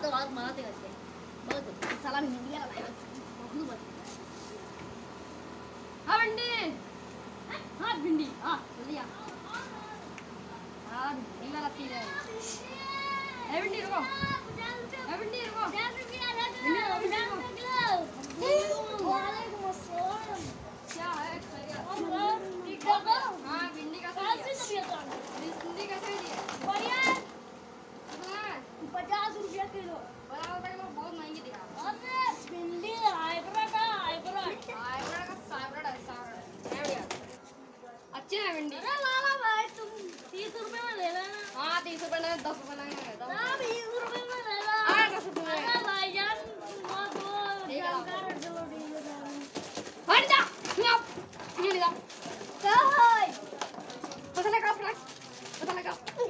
तो बात बनाते करते बहुत साला भिंडी का लाया बहुत बढ़िया। हाँ भिंडी, हाँ भिंडी, हाँ जल्दी आ। हाँ भिंडी वाला पी रहे हैं। भिंडी रुको, भिंडी रुको, क्या है ठीक है। हाँ भिंडी का भिंडी कैसे दिया? 50 रुपया किलो। बहुत महंगी दिखा। भिंडी हाइब्रिड अच्छे हैं भिंडी। लाला भाई तुम 30 रुपए में ले लेना। हाँ 30 रुपए नहीं 10 रुपए नहीं 20 रुपए में ले ला। 10 रुपए में भाईजान हट जा ये ले जा क्या है पता लगा पता लगा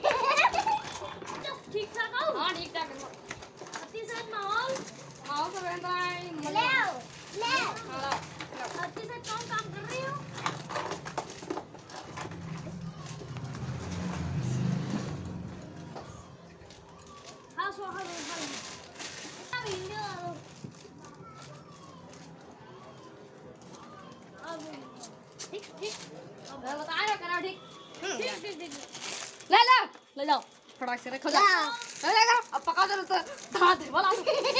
ठीक ठाक आओ। हाँ ठीक ठाक है। अति सच माहौल सब रहता है। ले अति सच कौन काम कर रही हो? हाँ स्वाहा ठीक ठीक बता रहा करा ठीक ठीक ठीक ले जाओ फटाक से रखो जाओ अब पका दो तो धा दे बोला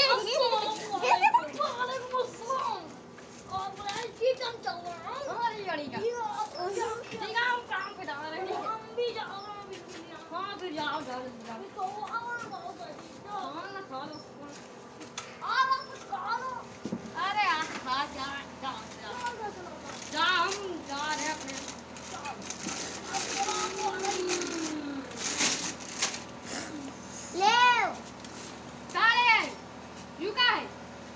की काम चल रहा है। अरे गाड़ी का ठीक है हम काम पे जा रहे हैं। हम भी जा रहे हैं। हाँ फिर जाओ तो हाँ ना खा लो कुछ खा लो। अरे खा जा हम जा रहे हैं अपने ले काले यू का है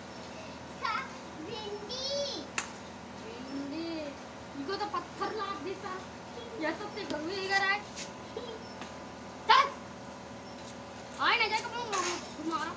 भिंडी इनको तो पत्थर लाद देता ये तो ते घर में इधर आए चल आए ना जाए कब तुम्हारा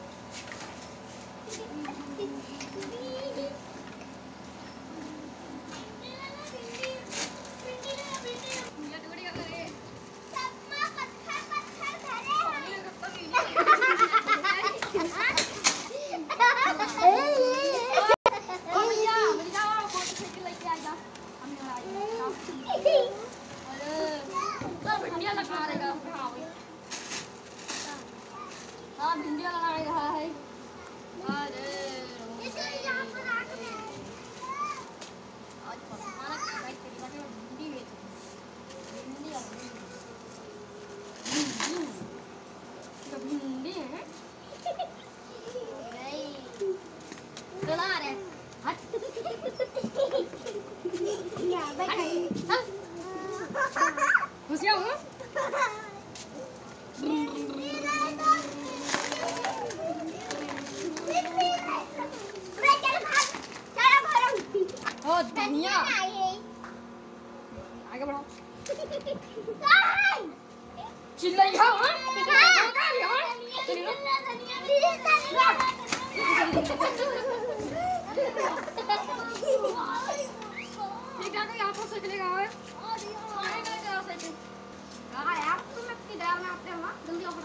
हाँ भिंडिया लगा रहा है। अरे आज हमारा भिंडी बेच भिंडी है चला रहे खुशियाँ हूँ धनिया आगे बढ़ो चिल्लाई हाँ ठीक है यहाँ पर से चलेगा यार तुम अपनी दाल में आते हो ना जल्दी आओ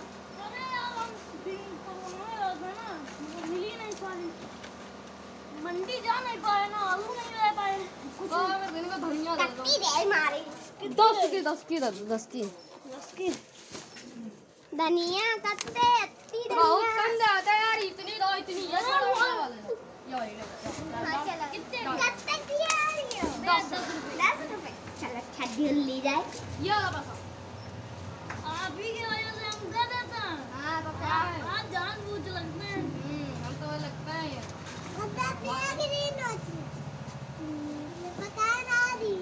मिली नहीं पानी मंडी जा नहीं पाए ना आलू नहीं ले पाए दिन का धनिया दे मारे 10 की धनिया कत्ते अत्ती धनिया बहुत कम जाता है यार इतनी दो इतनी ये कितने कत्ते की आ रही हो 10 रुपए चलो अच्छा डील ली जाए ये वाला बस आप ही की वजह से हम दे देते हैं। हां तो क्या है आज जानबूझ लगते हैं। हम तो लगता है यार बताते हैं कि नहीं नोची पता ना रही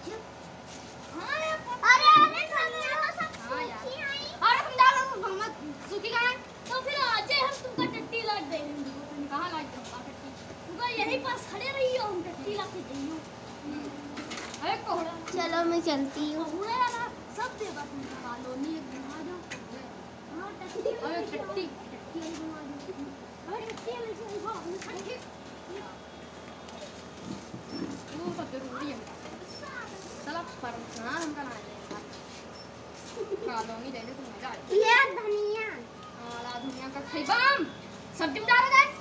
अरे धनिया तो सब सूखी आई। अरे तुम डालो मोहम्मद सूखी का है तो फिर आज हम तुमको टट्टी लाट देंगे। कहां लाट दो टट्टी तुमको यहीं पास खड़े रही हो हम टट्टी ला के देंगे। अरे कोहड़ा चलो मैं चलती हूँ। कोहड़ा ना सब देगा तुम कॉलोनी एक घुमा दो हां टट्टी अरे टट्टी घुमा दो अरे टट्टी लेके आओ टट्टी वो सब जरूरी है चलो पर हां हम का ना कॉलोनी दे दे तुम मजा आए ये धनिया ला धनिया का भाई बम सब्जी में डाल दे